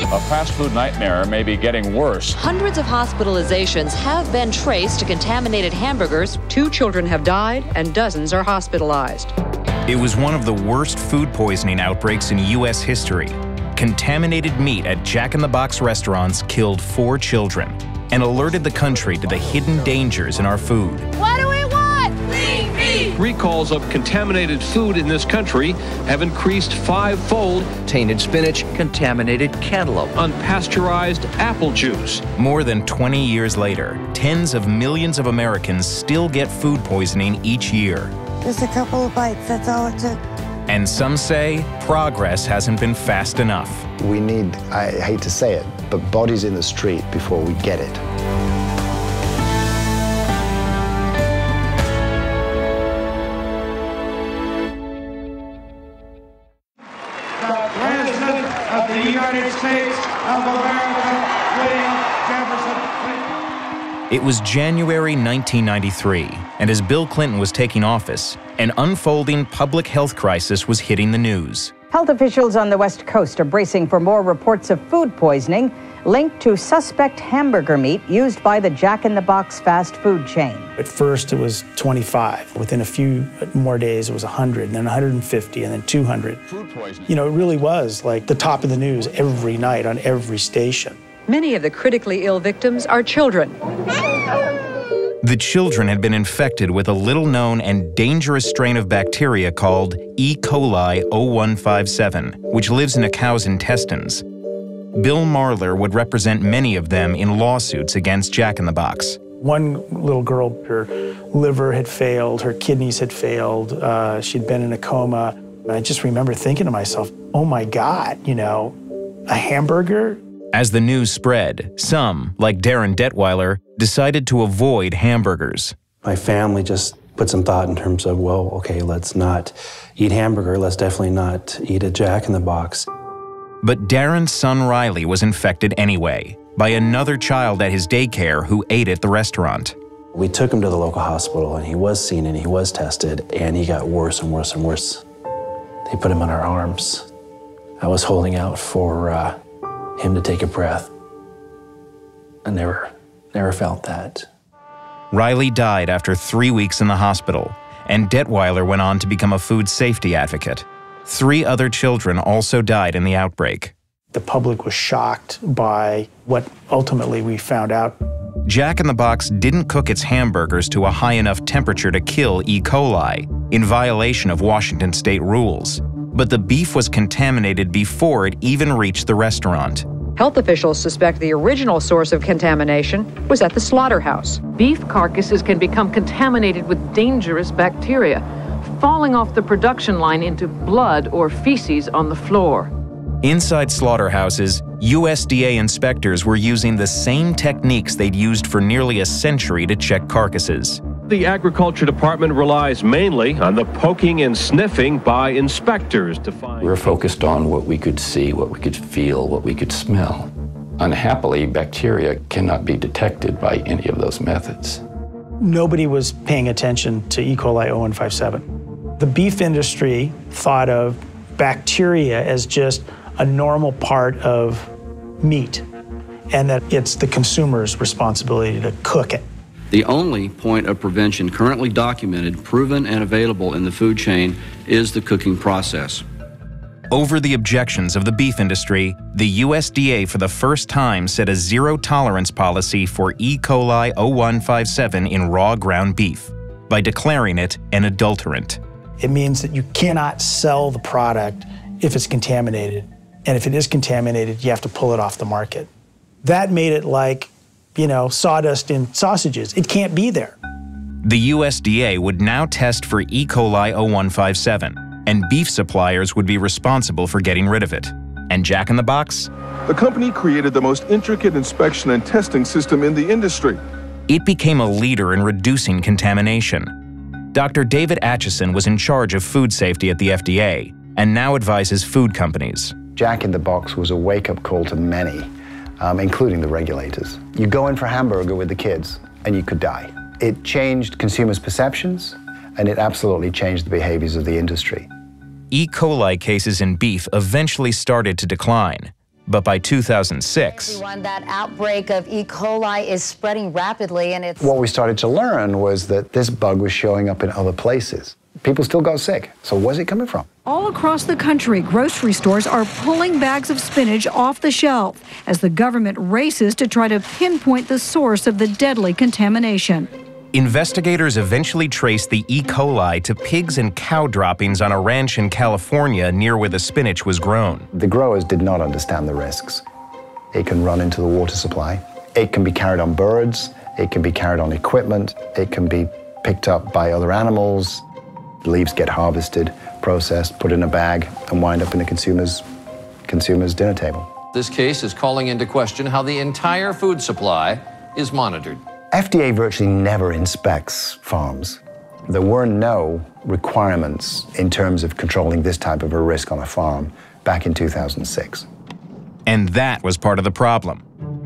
A fast food nightmare may be getting worse. Hundreds of hospitalizations have been traced to contaminated hamburgers. 2 children have died and dozens are hospitalized. It was one of the worst food poisoning outbreaks in U.S. history. Contaminated meat at Jack in the Box restaurants killed 4 children and alerted the country to the hidden dangers in our food. What do we want? Clean meat! Recalls of contaminated food in this country have increased 5-fold. Tainted spinach, contaminated cantaloupe, Unpasteurized apple juice. More than 20 years later, tens of millions of Americans still get food poisoning each year. Just a couple of bites, that's all it took. And some say progress hasn't been fast enough. We need, I hate to say it, but bodies in the street before we get it. The President of the United States of America, William Jefferson. It was January 1993, and as Bill Clinton was taking office, an unfolding public health crisis was hitting the news. Health officials on the West Coast are bracing for more reports of food poisoning linked to suspect hamburger meat used by the Jack in the Box fast food chain. At first it was 25. Within a few more days it was 100, and then 150, and then 200. Food poisoning. You know, it really was like the top of the news every night on every station. Many of the critically ill victims are children. The children had been infected with a little-known and dangerous strain of bacteria called E. Coli 0157, which lives in a cow's intestines. Bill Marler would represent many of them in lawsuits against Jack in the Box. One little girl, her liver had failed, her kidneys had failed, she'd been in a coma. And I just remember thinking to myself, oh my God, you know, a hamburger? As the news spread, some, like Darren Detweiler, decided to avoid hamburgers. My family just put some thought in terms of, well, okay, let's not eat hamburger, let's definitely not eat a Jack in the Box. But Darren's son Riley was infected anyway, by another child at his daycare who ate at the restaurant. We took him to the local hospital, and he was seen and he was tested, and he got worse and worse and worse. They put him in our arms. I was holding out for him to take a breath. I never felt that. Riley died after 3 weeks in the hospital, and Detweiler went on to become a food safety advocate. 3 other children also died in the outbreak. The public was shocked by what ultimately we found out. Jack in the Box didn't cook its hamburgers to a high enough temperature to kill E. coli, in violation of Washington state rules. But the beef was contaminated before it even reached the restaurant. Health officials suspect the original source of contamination was at the slaughterhouse. Beef carcasses can become contaminated with dangerous bacteria, falling off the production line into blood or feces on the floor. Inside slaughterhouses, USDA inspectors were using the same techniques they'd used for nearly a century to check carcasses. The Agriculture Department relies mainly on the poking and sniffing by inspectors to find... We're focused on what we could see, what we could feel, what we could smell. Unhappily, bacteria cannot be detected by any of those methods. Nobody was paying attention to E. coli 0157. The beef industry thought of bacteria as just a normal part of meat, and that it's the consumer's responsibility to cook it. The only point of prevention currently documented, proven, and available in the food chain is the cooking process. Over the objections of the beef industry, the USDA for the first time set a zero-tolerance policy for E. coli 0157 in raw ground beef by declaring it an adulterant. It means that you cannot sell the product if it's contaminated. And if it is contaminated, you have to pull it off the market. That made it like, you know, sawdust in sausages. It can't be there. The USDA would now test for E. coli 0157, and beef suppliers would be responsible for getting rid of it. And Jack in the Box? The company created the most intricate inspection and testing system in the industry. It became a leader in reducing contamination. Dr. David Atchison was in charge of food safety at the FDA and now advises food companies. Jack in the Box was a wake-up call to many, including the regulators. You go in for a hamburger with the kids and you could die. It changed consumers' perceptions, and it absolutely changed the behaviors of the industry. E. coli cases in beef eventually started to decline, But by 2006, Everyone, that outbreak of E. coli is spreading rapidly, and it's... What we started to learn was that this bug was showing up in other places. People still got sick. So where's it coming from? All across the country, grocery stores are pulling bags of spinach off the shelf as the government races to try to pinpoint the source of the deadly contamination. investigators eventually traced the E. coli to pigs and cow droppings on a ranch in California near where the spinach was grown. The growers did not understand the risks. It can run into the water supply. It can be carried on birds. It can be carried on equipment. It can be picked up by other animals. The leaves get harvested, processed, put in a bag, and wind up in the consumer's dinner table. This case is calling into question how the entire food supply is monitored. FDA virtually never inspects farms. There were no requirements in terms of controlling this type of a risk on a farm back in 2006. And that was part of the problem.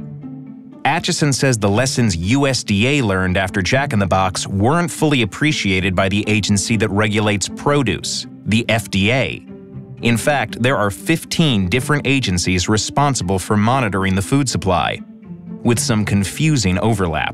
Atchison says the lessons USDA learned after Jack in the Box weren't fully appreciated by the agency that regulates produce, the FDA. In fact, there are 15 different agencies responsible for monitoring the food supply, with some confusing overlap.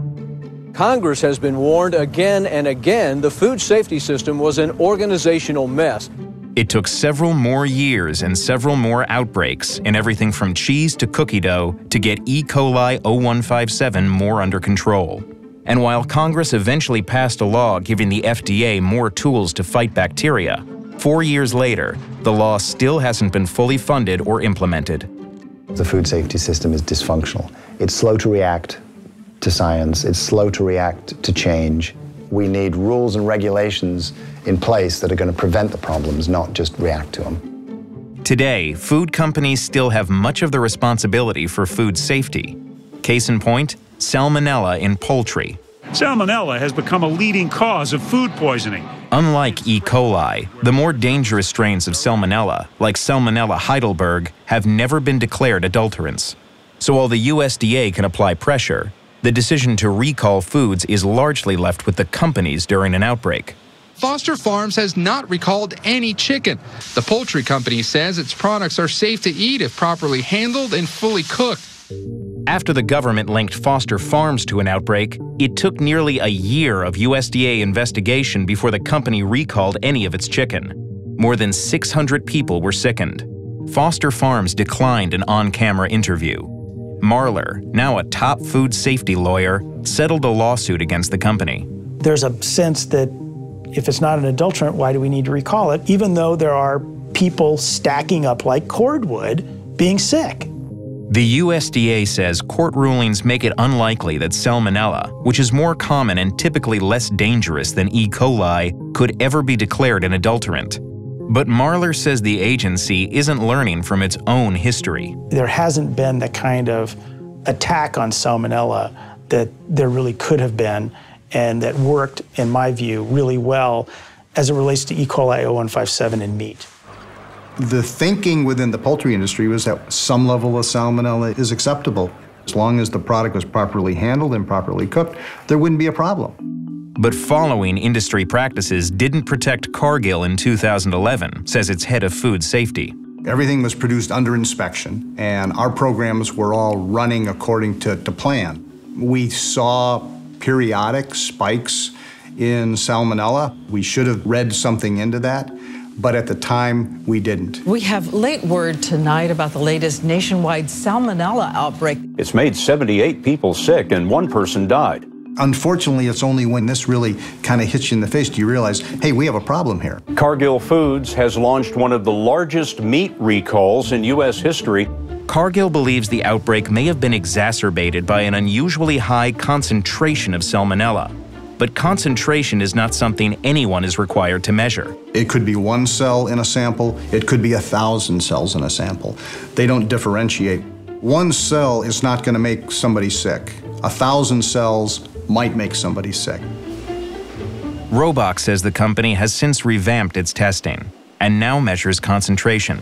Congress has been warned again and again the food safety system was an organizational mess. It took several more years and several more outbreaks in everything from cheese to cookie dough to get E. coli 0157 more under control. And while Congress eventually passed a law giving the FDA more tools to fight bacteria, 4 years later, the law still hasn't been fully funded or implemented. The food safety system is dysfunctional. It's slow to react to science. It's slow to react to change. We need rules and regulations in place that are going to prevent the problems, not just react to them. Today, food companies still have much of the responsibility for food safety. Case in point, Salmonella in poultry. Salmonella has become a leading cause of food poisoning. Unlike E. coli, the more dangerous strains of Salmonella, like Salmonella Heidelberg, have never been declared adulterants. So while the USDA can apply pressure, the decision to recall foods is largely left with the companies during an outbreak. Foster Farms has not recalled any chicken. The poultry company says its products are safe to eat if properly handled and fully cooked. After the government linked Foster Farms to an outbreak, it took nearly a year of USDA investigation before the company recalled any of its chicken. More than 600 people were sickened. Foster Farms declined an on-camera interview. Marler, now a top food safety lawyer, settled a lawsuit against the company. There's a sense that if it's not an adulterant, why do we need to recall it? Even though there are people stacking up like cordwood being sick. The USDA says court rulings make it unlikely that Salmonella, which is more common and typically less dangerous than E. coli, could ever be declared an adulterant. But Marler says the agency isn't learning from its own history. There hasn't been the kind of attack on Salmonella that there really could have been and that worked, in my view, really well as it relates to E. coli 0157 in meat. The thinking within the poultry industry was that some level of Salmonella is acceptable. As long as the product was properly handled and properly cooked, there wouldn't be a problem. But following industry practices didn't protect Cargill in 2011, says its head of food safety. Everything was produced under inspection, and our programs were all running according to plan. We saw periodic spikes in Salmonella. We should have read something into that, but at the time, we didn't. We have late word tonight about the latest nationwide Salmonella outbreak. It's made 78 people sick and 1 person died. Unfortunately, it's only when this really kind of hits you in the face do you realize, hey, we have a problem here. Cargill Foods has launched one of the largest meat recalls in U.S. history. Cargill believes the outbreak may have been exacerbated by an unusually high concentration of Salmonella. But concentration is not something anyone is required to measure. It could be 1 cell in a sample. It could be 1,000 cells in a sample. They don't differentiate. 1 cell is not going to make somebody sick. 1,000 cells might make somebody sick. Robach says the company has since revamped its testing and now measures concentration.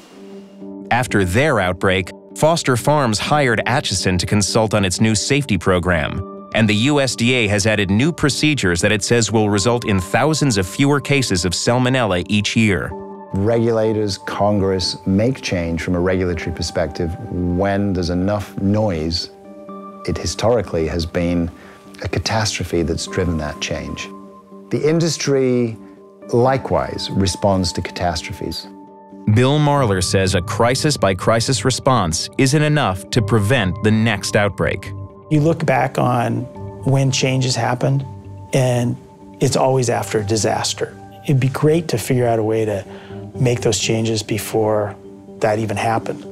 After their outbreak, Foster Farms hired Atchison to consult on its new safety program, and the USDA has added new procedures that it says will result in thousands of fewer cases of Salmonella each year. Regulators, Congress make change from a regulatory perspective when there's enough noise. It historically has been a catastrophe that's driven that change. The industry likewise responds to catastrophes. Bill Marler says a crisis-by-crisis response isn't enough to prevent the next outbreak. You look back on when changes happened, and it's always after a disaster. It'd be great to figure out a way to make those changes before that even happened.